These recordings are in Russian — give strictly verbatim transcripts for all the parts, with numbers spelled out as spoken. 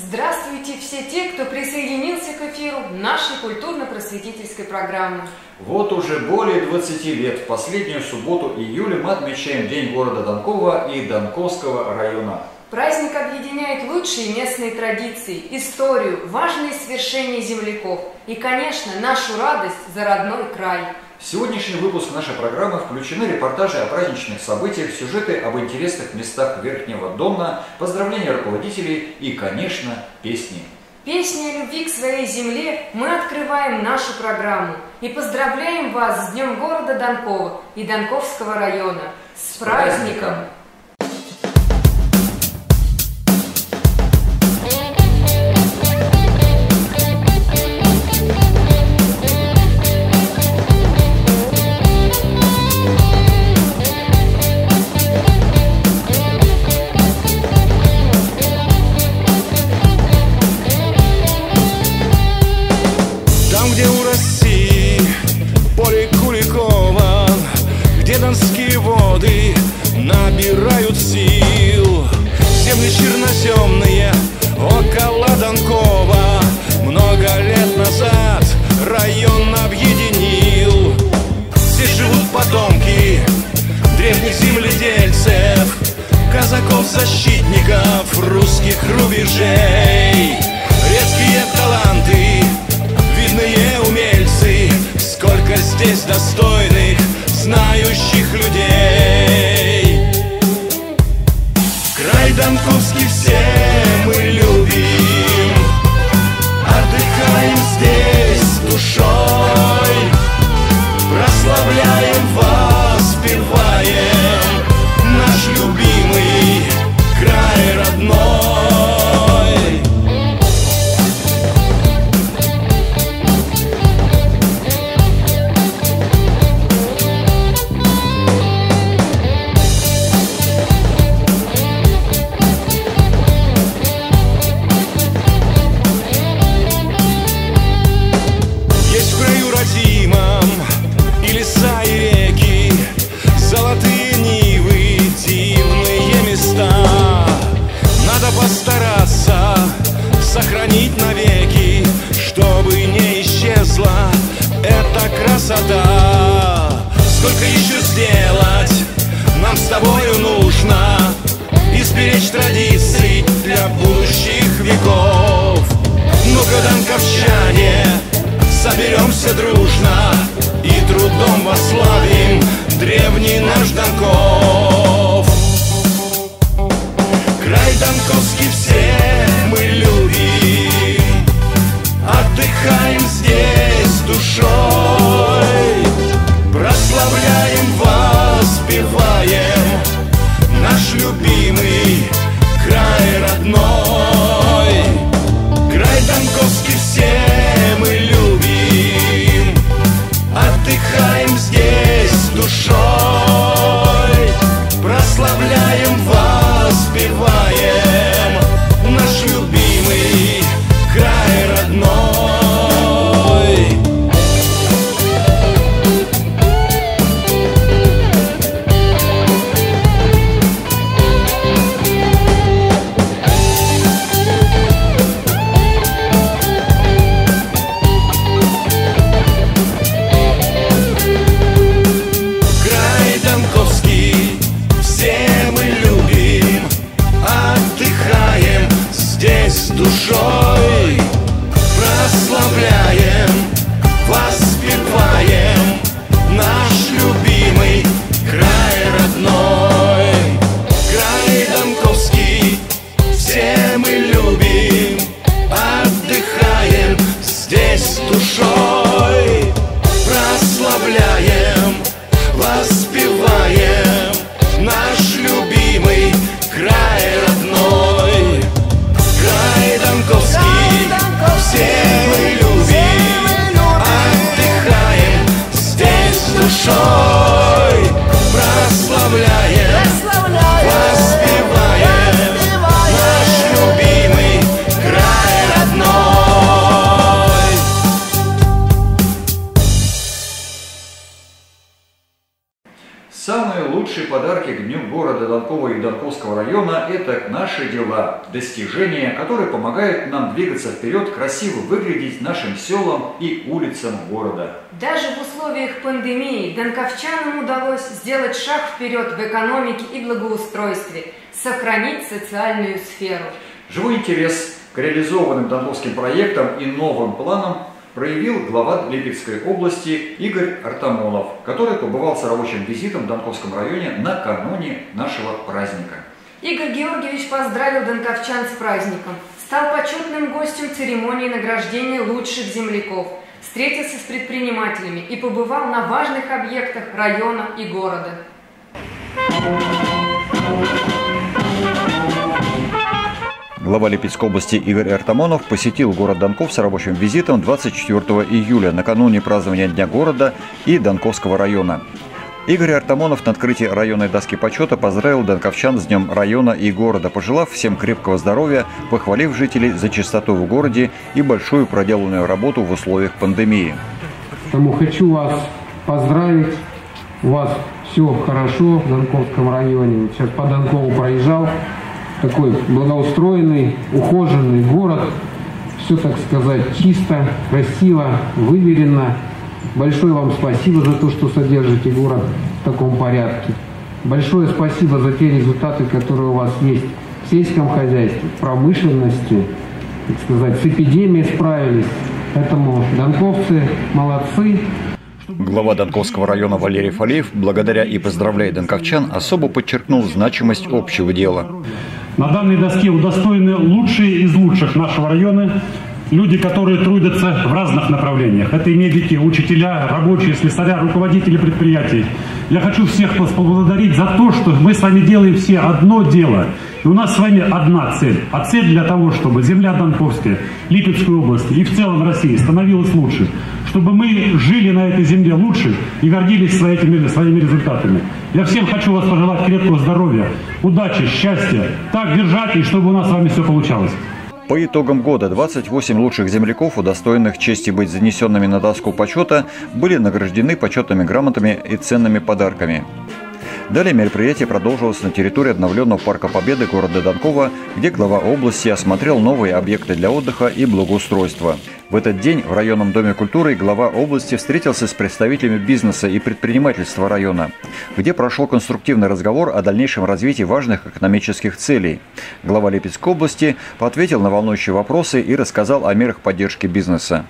Здравствуйте все те, кто присоединился к эфиру нашей культурно-просветительской программы. Вот уже более двадцати лет, в последнюю субботу июля мы отмечаем День города Донкова и Донковского района. Праздник объединяет лучшие местные традиции, историю, важные свершения земляков и, конечно, нашу радость за родной край. В сегодняшний выпуск нашей программы включены репортажи о праздничных событиях, сюжеты об интересных местах Верхнего Дона, поздравления руководителей и, конечно, песни. Песней о любви к своей земле мы открываем нашу программу и поздравляем вас с Днем города Донкова и Донковского района. С праздником! Донские воды набирают сил. Земли черноземные около Донкова много лет назад район объединил. Здесь живут потомки древних земледельцев, казаков-защитников русских рубежей. Редкие таланты, видные умельцы, сколько здесь достойных, знающих людей. Край донковский все мы любим, отдыхаем здесь душой, прославляем, воспеваем наш любимый край родной. Постараться сохранить навеки, чтобы не исчезла эта красота. Сколько еще сделать нам с тобою нужно, и сберечь традиции для будущих веков. Ну-ка, донковчане, соберемся дружно и трудом восславим древний наш Донков. Край донковский все мы любим, отдыхаем здесь душой, прославляем, воспеваем наш любимый край родной. Край донковский все мы любим, отдыхаем здесь душой, прославляем, воспеваем наш любимый край родной. Край донковский все мы любим, отдыхаем здесь душой, прославляем, воспеваем наш любимый край родной. Край донковский все мы любим, отдыхаем здесь душой, прославляем, воспеваем наш любимый край родной. Край донковский все мы любим, Данкова и Донковского района – это наши дела, достижения, которые помогают нам двигаться вперед, красиво выглядеть нашим селам и улицам города. Даже в условиях пандемии донковчанам удалось сделать шаг вперед в экономике и благоустройстве, сохранить социальную сферу. Живой интерес к реализованным донковским проектам и новым планам проявил глава Липецкой области Игорь Артамонов, который побывал с рабочим визитом в Донковском районе накануне нашего праздника. Игорь Георгиевич поздравил донковчан с праздником, стал почетным гостем церемонии награждения лучших земляков, встретился с предпринимателями и побывал на важных объектах района и города. Глава Липецкой области Игорь Артамонов посетил город Донков с рабочим визитом двадцать четвёртого июля, накануне празднования Дня города и Донковского района. Игорь Артамонов на открытии районной доски почета поздравил донковчан с Днем района и города, пожелав всем крепкого здоровья, похвалив жителей за чистоту в городе и большую проделанную работу в условиях пандемии. Поэтому хочу вас поздравить. У вас все хорошо в Донковском районе. Сейчас по Донкову проезжал. Такой благоустроенный, ухоженный город. Все, так сказать, чисто, красиво, выверено. Большое вам спасибо за то, что содержите город в таком порядке. Большое спасибо за те результаты, которые у вас есть в сельском хозяйстве, в промышленности. Так сказать, с эпидемией справились. Поэтому донковцы молодцы. Глава Донковского района Валерий Фалеев, благодаря и поздравляя донковчан, особо подчеркнул значимость общего дела. На данной доске удостоены лучшие из лучших нашего района, люди, которые трудятся в разных направлениях. Это и медики, учителя, рабочие, слесаря, руководители предприятий. Я хочу всех вас поблагодарить за то, что мы с вами делаем все одно дело. И у нас с вами одна цель. А цель для того, чтобы земля Донковская, Липецкой области и в целом России становилась лучше. Чтобы мы жили на этой земле лучше и гордились своими, своими результатами. Я всем хочу вас пожелать крепкого здоровья, удачи, счастья. Так держать, и чтобы у нас с вами все получалось. По итогам года двадцать восемь лучших земляков, удостоенных чести быть занесенными на доску почета, были награждены почетными грамотами и ценными подарками. Далее мероприятие продолжилось на территории обновленного парка Победы города Донкова, где глава области осмотрел новые объекты для отдыха и благоустройства. В этот день в районном доме культуры глава области встретился с представителями бизнеса и предпринимательства района, где прошел конструктивный разговор о дальнейшем развитии важных экономических целей. Глава Липецкой области ответил на волнующие вопросы и рассказал о мерах поддержки бизнеса.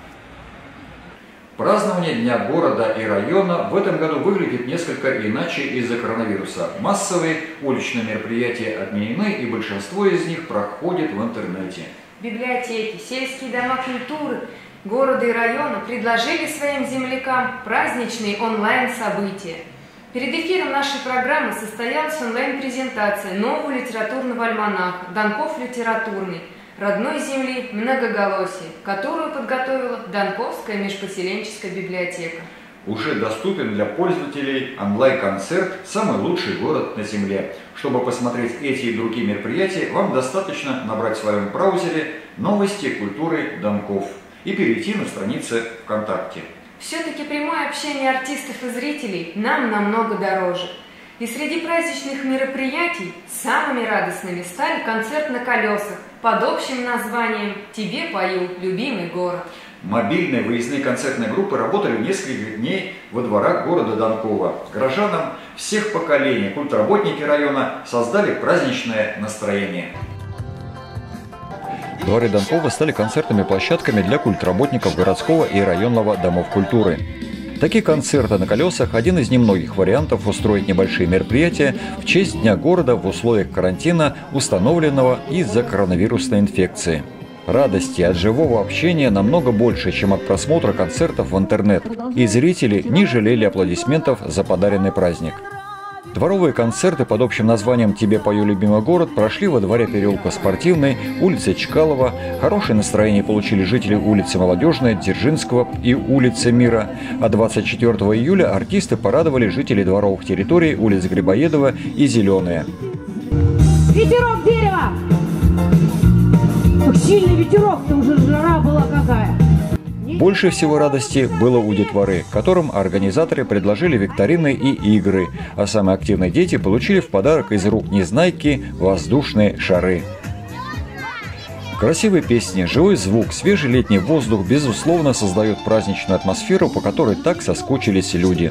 Празднование Дня города и района в этом году выглядит несколько иначе из-за коронавируса. Массовые уличные мероприятия отменены, и большинство из них проходит в интернете. Библиотеки, сельские дома культуры города и района предложили своим землякам праздничные онлайн-события. Перед эфиром нашей программы состоялась онлайн-презентация нового литературного альманаха «Донков литературный. Родной земли многоголосие», которую подготовила Донковская межпоселенческая библиотека. Уже доступен для пользователей онлайн-концерт «Самый лучший город на земле». Чтобы посмотреть эти и другие мероприятия, вам достаточно набрать в своем браузере «Новости культуры Донков» и перейти на страницы ВКонтакте. Все-таки прямое общение артистов и зрителей нам намного дороже. И среди праздничных мероприятий самыми радостными стали концерт на колесах под общим названием «Тебе пою, любимый город». Мобильные выездные концертные группы работали несколько дней во дворах города Донкова. Горожанам всех поколений культработники района создали праздничное настроение. Дворы Донкова стали концертными площадками для культработников городского и районного домов культуры. Такие концерты на колесах – один из немногих вариантов устроить небольшие мероприятия в честь Дня города в условиях карантина, установленного из-за коронавирусной инфекции. Радости от живого общения намного больше, чем от просмотра концертов в интернет, и зрители не жалели аплодисментов за подаренный праздник. Дворовые концерты под общим названием «Тебе пою, любимый город» прошли во дворе переулка Спортивной, улицы Чкалова. Хорошее настроение получили жители улицы Молодежной, Дзержинского и улицы Мира. А двадцать четвёртого июля артисты порадовали жителей дворовых территорий улиц Грибоедова и Зеленые. Ветерок дерева! Как сильный ветерок-то, уже жара была какая. Больше всего радости было у детворы, которым организаторы предложили викторины и игры, а самые активные дети получили в подарок из рук Незнайки воздушные шары. Красивые песни, живой звук, свежий летний воздух, безусловно, создают праздничную атмосферу, по которой так соскучились люди.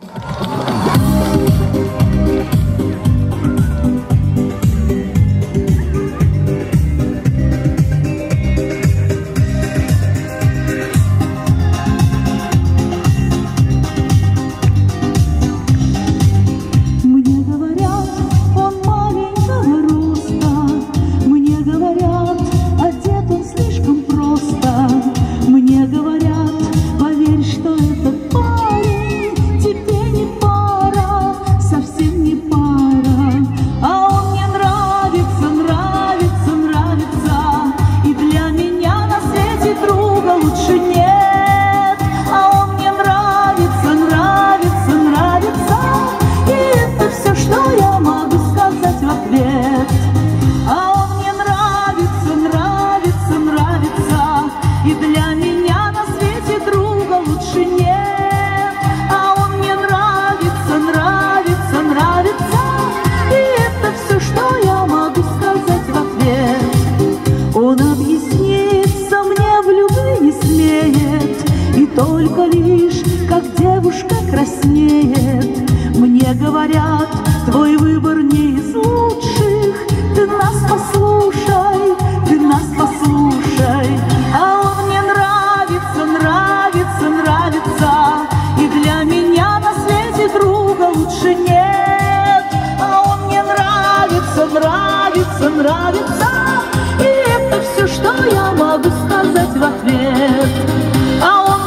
Только лишь, как девушка краснеет. Мне говорят, твой выбор не из лучших. Ты нас послушай, ты нас послушай. А он мне нравится, нравится, нравится. И для меня на свете друга лучше нет. А он мне нравится, нравится, нравится. И это все, что я могу сказать в ответ. А он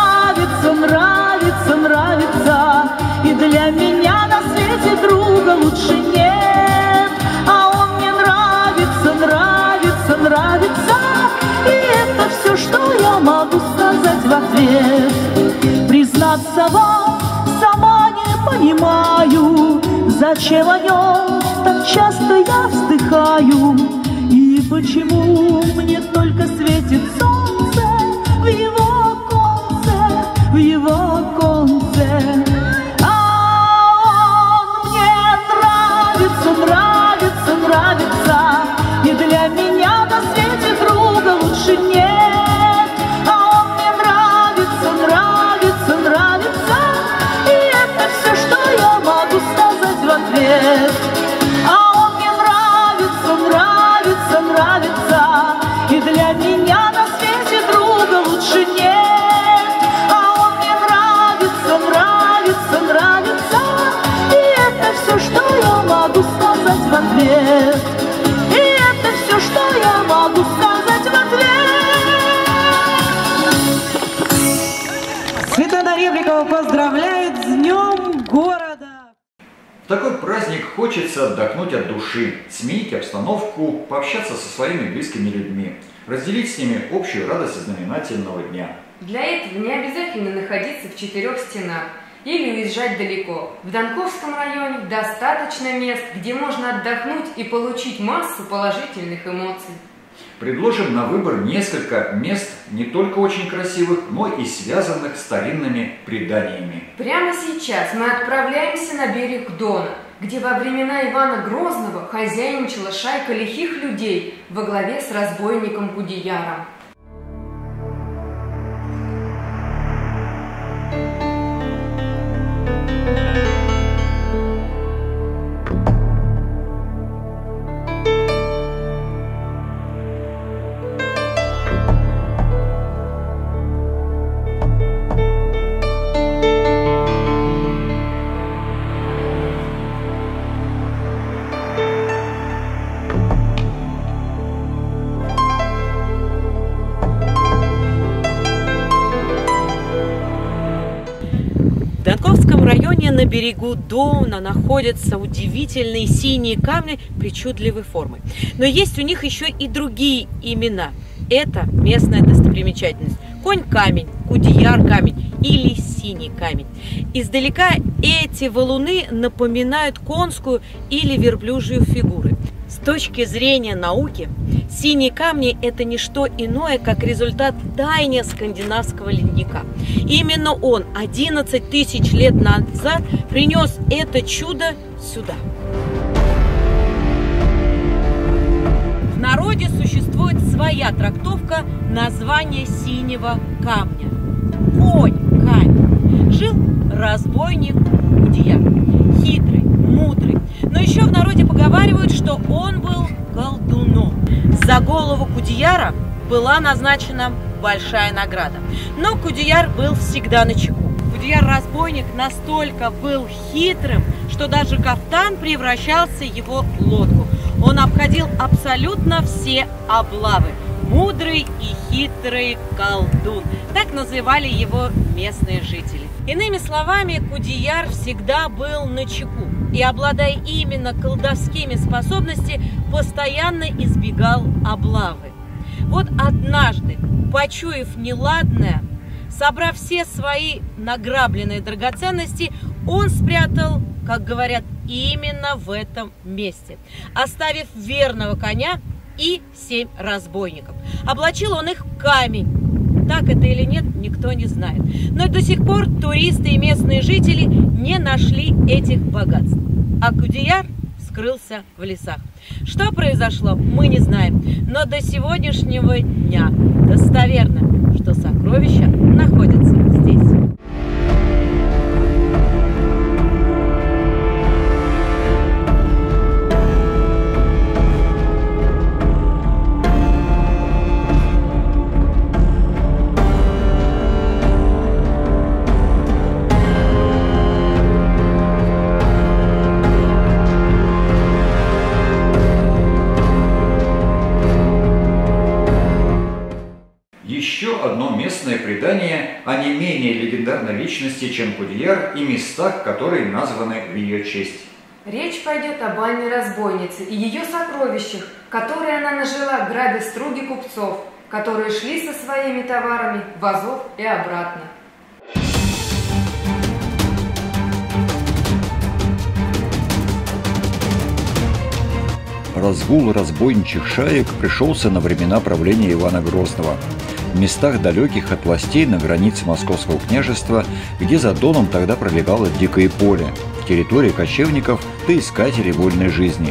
нравится, нравится, и для меня на свете друга лучше нет. А он мне нравится, нравится, нравится, и это все, что я могу сказать в ответ. Признаться вам, сама не понимаю, зачем о нем так часто я вздыхаю, и почему мне только светит солнце в его в его оконце. А он мне нравится, нравится, нравится, и для меня на свете друга лучше нет. А он мне нравится, нравится, нравится, и это все, что я могу сказать в ответ. А он мне нравится, нравится, нравится, и для меня на свете друга лучше нет. Нравится, нравится, и это все, что я могу сказать в ответ. И это все, что я могу сказать в ответ. Светлана Ребрикова поздравляет с Днем города. В такой праздник хочется отдохнуть от души, сменить обстановку, пообщаться со своими близкими людьми, разделить с ними общую радость знаменательного дня. Для этого не обязательно находиться в четырех стенах или уезжать далеко. В Донковском районе достаточно мест, где можно отдохнуть и получить массу положительных эмоций. Предложим на выбор несколько мест, не только очень красивых, но и связанных с старинными преданиями. Прямо сейчас мы отправляемся на берег Дона, где во времена Ивана Грозного хозяйничала шайка лихих людей во главе с разбойником Кудеяром. В Донковском районе на берегу Дона находятся удивительные синие камни причудливой формы. Но есть у них еще и другие имена. Это местная достопримечательность. Конь-камень, Кудеяр-камень или синий камень. Издалека эти валуны напоминают конскую или верблюжью фигуры. С точки зрения науки, Синие камни – это не что иное, как результат таяния скандинавского ледника. Именно он одиннадцать тысяч лет назад принес это чудо сюда. В народе существует своя трактовка названия синего камня. Конь камень. Жил разбойник Кудияр, хитрый, мудрый. Но еще в народе поговаривают, что он был колдуном. За голову Кудияра была назначена большая награда. Но Кудияр был всегда начеку. Кудияр-разбойник настолько был хитрым, что даже кафтан превращался в его лодку. Он обходил абсолютно все облавы. Мудрый и хитрый колдун. Так называли его местные жители. Иными словами, Кудияр всегда был начеку. И, обладая именно колдовскими способностями, постоянно избегал облавы. Вот однажды, почуяв неладное, собрав все свои награбленные драгоценности, он спрятал, как говорят, именно в этом месте, оставив верного коня и семь разбойников. Облачил он их в камень. Так это или нет, никто не знает. Но до сих пор туристы и местные жители не нашли этих богатств. А Кудияр скрылся в лесах. Что произошло, мы не знаем. Но до сегодняшнего дня достоверно, что сокровища находятся здесь. Еще одно местное предание о не менее легендарной личности, чем Кудияр, и местах, которые названы в ее честь. Речь пойдет об Анне-разбойнице и ее сокровищах, которые она нажила, грабя струги купцов, которые шли со своими товарами в Азов и обратно. Разгул разбойничьих шаек пришелся на времена правления Ивана Грозного. В местах, далеких от властей на границе Московского княжества, где за Доном тогда пролегало дикое поле, территория кочевников да искателей вольной жизни.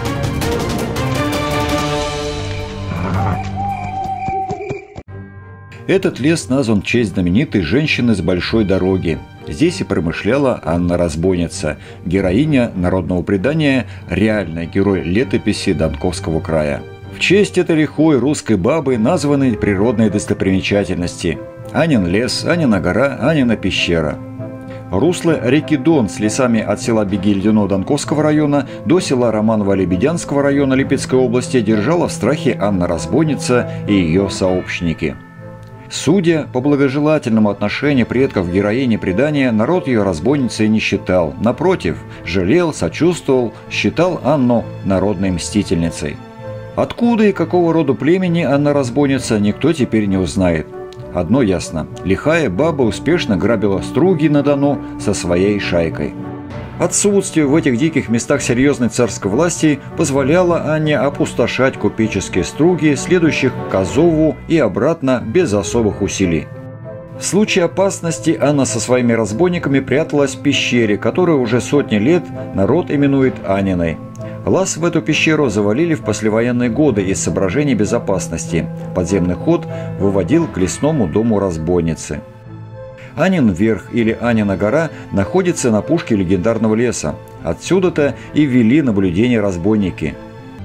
Этот лес назван в честь знаменитой женщины с большой дороги. Здесь и промышляла Анна-разбойница, героиня народного предания, реальный герой летописи Донковского края. В честь этой лихой русской бабы названы природные достопримечательности: Анин лес, Анина гора, Анина пещера. Русло реки Дон с лесами от села Беги-Ледяно Донковского района до села Романово-Лебедянского района Липецкой области держала в страхе Анна-разбойница и ее сообщники. Судя по благожелательному отношению предков к героине предания, народ ее разбойницей не считал. Напротив, жалел, сочувствовал, считал Анну народной мстительницей. Откуда и какого рода племени Анна-разбойница, никто теперь не узнает. Одно ясно – лихая баба успешно грабила струги на Дону со своей шайкой. Отсутствие в этих диких местах серьезной царской власти позволяло Анне опустошать купеческие струги, следующих к Азову и обратно без особых усилий. В случае опасности Анна со своими разбойниками пряталась в пещере, которую уже сотни лет народ именует Аниной. Лаз в эту пещеру завалили в послевоенные годы из соображений безопасности. Подземный ход выводил к лесному дому разбойницы. Анин верх или Анина гора находится на пушке легендарного леса. Отсюда-то и вели наблюдение разбойники.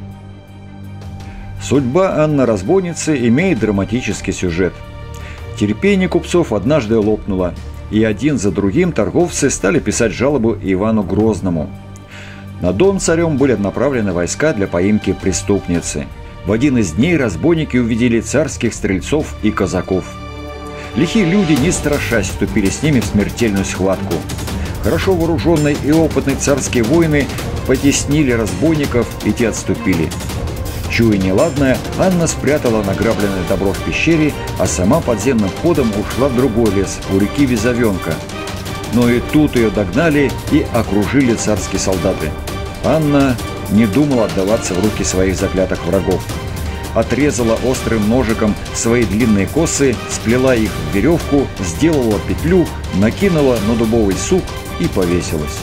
Судьба Анны-разбойницы имеет драматический сюжет. Терпение купцов однажды лопнуло, и один за другим торговцы стали писать жалобу Ивану Грозному. На Дон царем были направлены войска для поимки преступницы. В один из дней разбойники увидели царских стрельцов и казаков. Лихие люди, не страшась, вступили с ними в смертельную схватку. Хорошо вооруженные и опытные царские воины потеснили разбойников, и те отступили. Чуя неладное, Анна спрятала награбленное добро в пещере, а сама подземным ходом ушла в другой лес, у реки Визовенка. Но и тут ее догнали и окружили царские солдаты. Анна не думала отдаваться в руки своих заклятых врагов. отрезала острым ножиком свои длинные косы, сплела их в веревку, сделала петлю, накинула на дубовый сук и повесилась.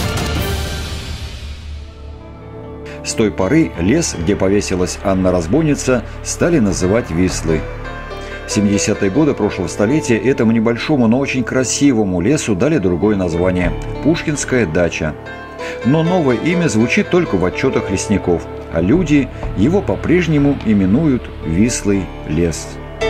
С той поры лес, где повесилась Анна-разбойница, стали называть Вислы. В семидесятые годы прошлого столетия этому небольшому, но очень красивому лесу дали другое название – Пушкинская дача. Но новое имя звучит только в отчетах лесников, а люди его по-прежнему именуют Вислый лес.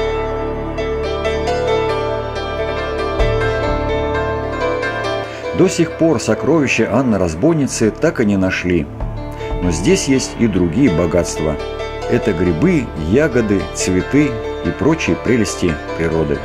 До сих пор сокровища Анны-разбойницы так и не нашли. Но здесь есть и другие богатства. Это грибы, ягоды, цветы и прочие прелести природы.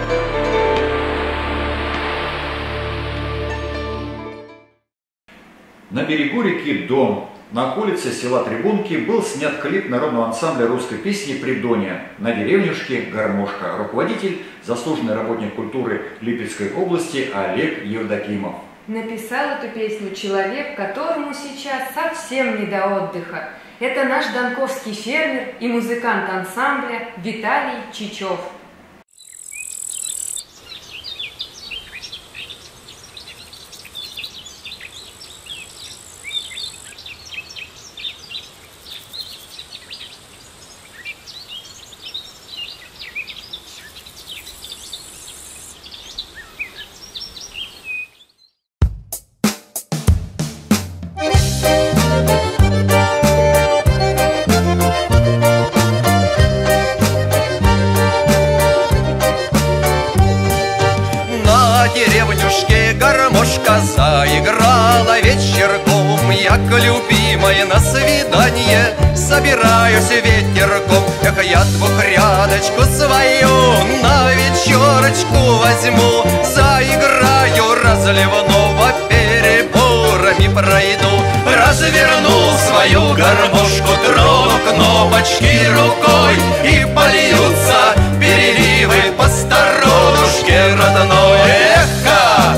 На берегу реки Дон, на околице села Трибунки, был снят клип народного ансамбля русской песни «Придонья» на деревнюшке Гармошка. Руководитель, заслуженный работник культуры Липецкой области Олег Евдокимов. Написал эту песню человек, которому сейчас совсем не до отдыха. Это наш донковский фермер и музыкант ансамбля Виталий Чичев. Гармошка заиграла вечерком, я к любимой на свидание собираюсь ветерком. Эх, я двухрядочку свою на вечерочку возьму, заиграю разливного, переборами пройду. Разверну свою гармошку, трону кнопочки рукой, и польются переливы по сторонушке родной. Эхо!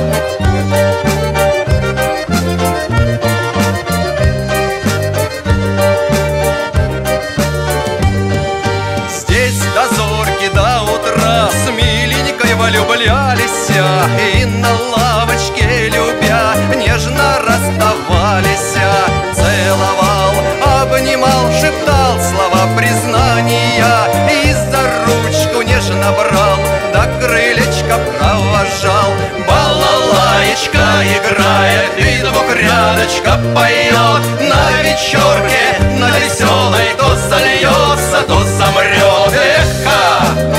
Здесь до зорьки, до утра с миленькой влюблялись, и на лавочке, любя, нежно расставались. Целовал, обнимал, шептал слова признания, и за ручку нежно брал, до крылечка провожал. Балалаечка играет, и двухрядочка поет, на вечерке, на веселой, то сольется, то замрет. Эхо!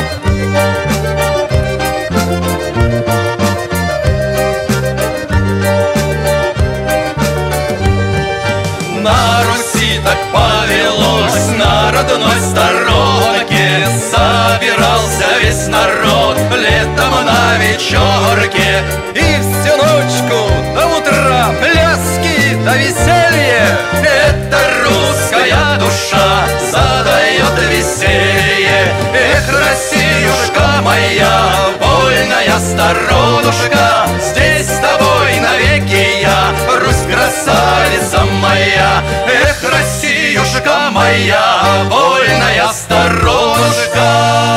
На Руси так повелось, на родной сторонке собирался весь народ летом на вечерке. И всю ночку до утра пляски до веселья, это русская душа задает веселье. Эх, Россиюшка моя, вольная сторонушка, здесь с тобой навеки я, Русь красавица моя. Эх, Россиюшка моя, вольная сторонушка,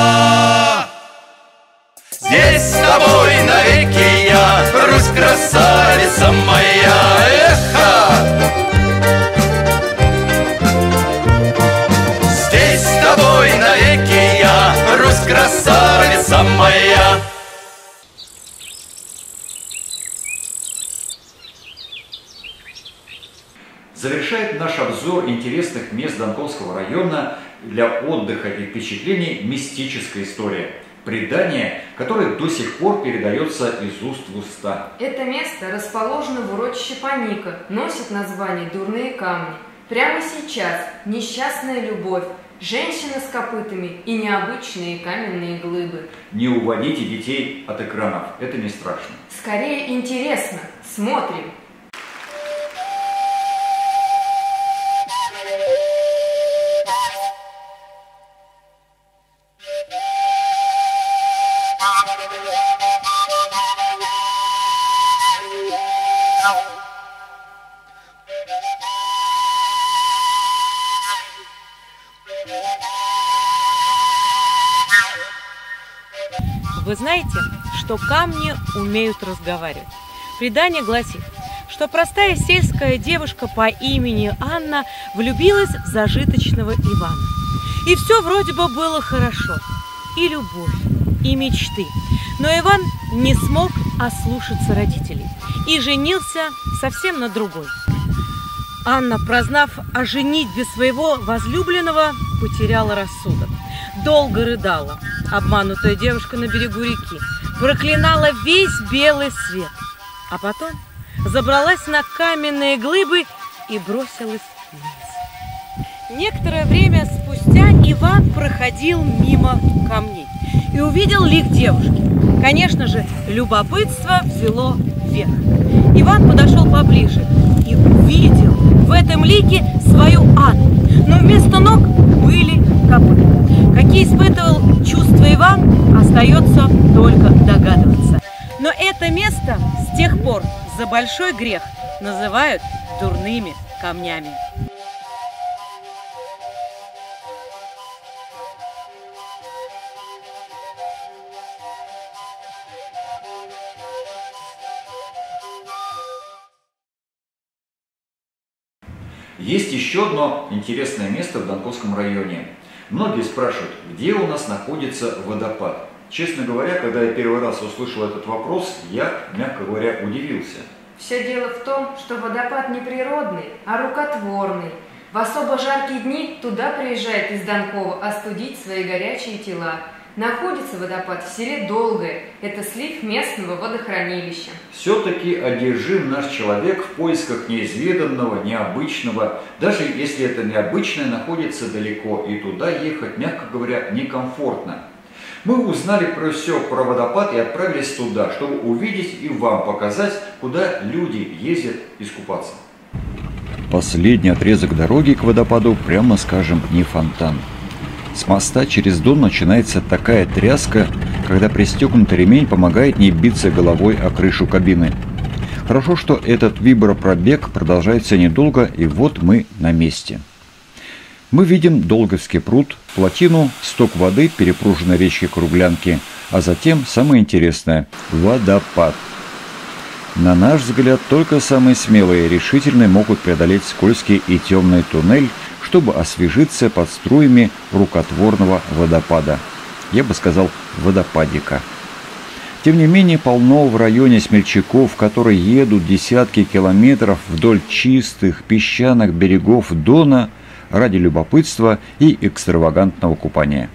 здесь с тобой навеки я, Русь красавица моя. Эхо! Здесь с тобой навеки я, Русь красавица моя. Завершает наш обзор интересных мест Донковского района для отдыха и впечатлений мистическая история. Предание, которое до сих пор передается из уст в уста. Это место расположено в урочище Паника, носит название «Дурные камни». Прямо сейчас несчастная любовь, женщина с копытами и необычные каменные глыбы. Не уводите детей от экранов, это не страшно. Скорее интересно, смотрим. Вы знаете, что камни умеют разговаривать? Предание гласит, что простая сельская девушка по имени Анна влюбилась в зажиточного Ивана. И все вроде бы было хорошо. И любовь, и мечты. Но Иван не смог ослушаться родителей и женился совсем на другой. Анна, прознав о женитьбе своего возлюбленного, потеряла рассудок. Долго рыдала, обманутая девушка на берегу реки, проклинала весь белый свет, а потом забралась на каменные глыбы и бросилась вниз. Некоторое время спустя Иван проходил мимо камней и увидел лик девушки. Конечно же, любопытство взяло верх. Иван подошел поближе и увидел в этом лике свою Анну, но вместо ног были копыта. Какие испытывал чувства Иван, остается только догадываться. Но это место с тех пор за большой грех называют дурными камнями. Есть еще одно интересное место в Донковском районе. Многие спрашивают, где у нас находится водопад. Честно говоря, когда я первый раз услышал этот вопрос, я, мягко говоря, удивился. Все дело в том, что водопад не природный, а рукотворный. В особо жаркие дни туда приезжает из Донкова остудить свои горячие тела. Находится водопад в селе Долгое. Это слив местного водохранилища. Все-таки одержим наш человек в поисках неизведанного, необычного. Даже если это необычное находится далеко, и туда ехать, мягко говоря, некомфортно. Мы узнали про все про водопад и отправились туда, чтобы увидеть и вам показать, куда люди ездят искупаться. Последний отрезок дороги к водопаду, прямо скажем, не фонтан. С моста через Дон начинается такая тряска, когда пристегнутый ремень помогает не биться головой о крышу кабины. Хорошо, что этот вибропробег продолжается недолго, и вот мы на месте. Мы видим Долговский пруд, плотину, сток воды, перепруженной речки Круглянки, а затем самое интересное – водопад. На наш взгляд, только самые смелые и решительные могут преодолеть скользкий и темный туннель, чтобы освежиться под струями рукотворного водопада. Я бы сказал, водопадика. Тем не менее, полно в районе смельчаков, которые едут десятки километров вдоль чистых песчаных берегов Дона ради любопытства и экстравагантного купания.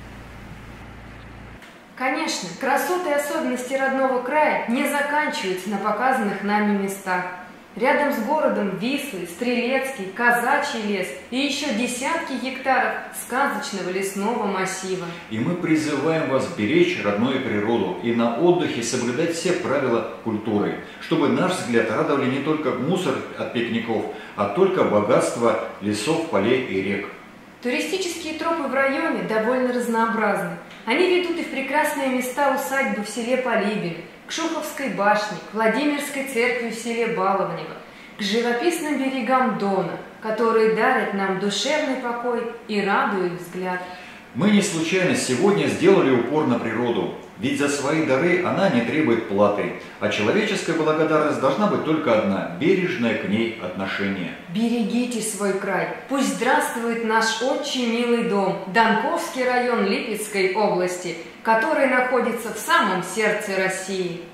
Конечно, красоты и особенности родного края не заканчиваются на показанных нами местах. Рядом с городом Вислый, Стрелецкий, Казачий лес и еще десятки гектаров сказочного лесного массива. И мы призываем вас беречь родную природу и на отдыхе соблюдать все правила культуры, чтобы наш взгляд радовали не только мусор от пикников, а только богатство лесов, полей и рек. Туристические тропы в районе довольно разнообразны. Они ведут и в прекрасные места усадьбы в селе Полибин, к Шуховской башне, к Владимирской церкви в селе Баловнево, к живописным берегам Дона, которые дарят нам душевный покой и радуют взгляд. Мы не случайно сегодня сделали упор на природу, ведь за свои дары она не требует платы, а человеческая благодарность должна быть только одна – бережное к ней отношение. Берегите свой край, пусть здравствует наш очень милый дом, Донковский район Липецкой области, который находится в самом сердце России.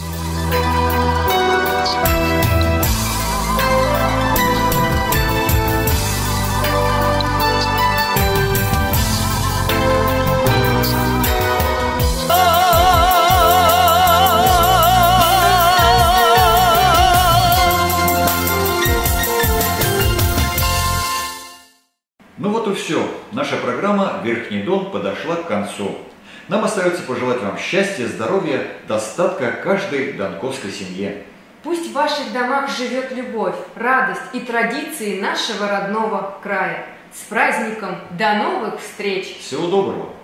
Ну вот и все. Наша программа «Верхний Дон» подошла к концу. Нам остается пожелать вам счастья, здоровья, достатка каждой донковской семье. Пусть в ваших домах живет любовь, радость и традиции нашего родного края. С праздником! До новых встреч! Всего доброго!